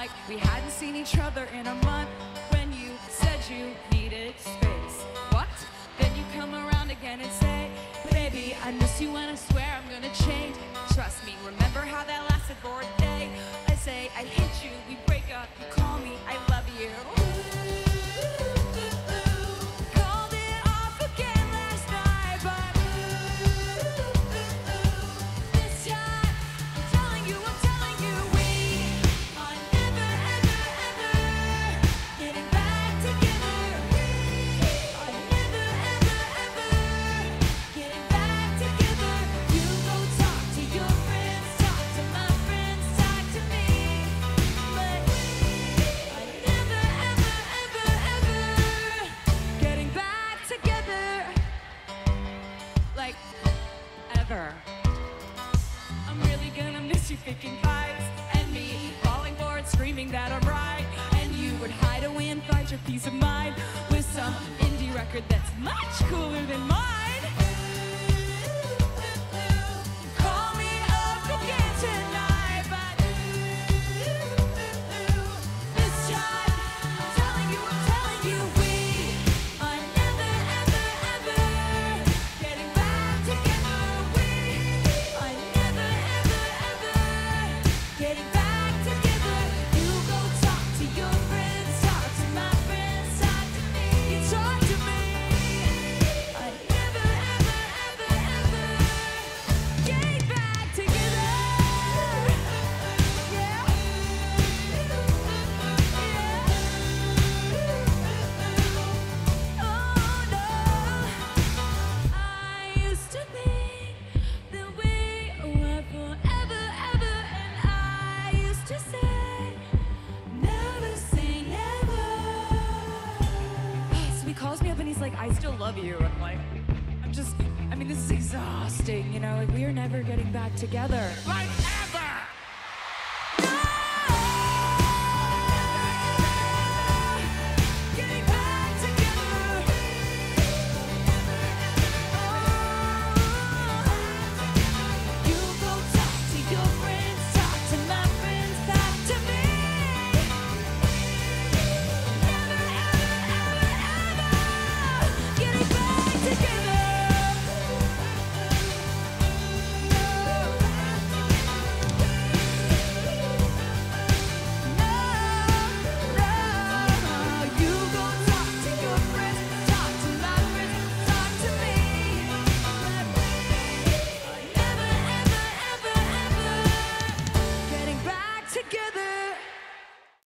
Like we hadn't seen each other in a month when you said you needed space. What? Then you come around again and say, baby, I miss you and I swear I'm gonna change. Trust me, remember how that lasted for a day? I say, I hate you, we break up, you call me, I love you. Called it off again last night, but this time, I'm telling you, we are never, ever, ever getting back together. Are never, ever, ever getting back together. You go talk to your friends, talk to my friends, talk to me. But are never, ever, ever, ever getting back together. Like, ever. I'm really gonna miss you thinking vibes and me falling for it, screaming that I'm right. And you would hide away and find your peace of mind with some indie record that's much cooler than mine. Call me up again tonight, but this time I'm telling you, we are never, ever, ever getting back together. We are never, ever, ever getting back together. You go talk to your friends, talk to my friends, talk to me. You talk to me. I never, ever, ever, ever getting back together. Yeah. Oh no. I used to think that we were forever, ever, and I used to say, never say never. So he calls me up and he's like, I still love you. And I'm like, I mean, this is exhausting, you know, like we are never getting back together. Like,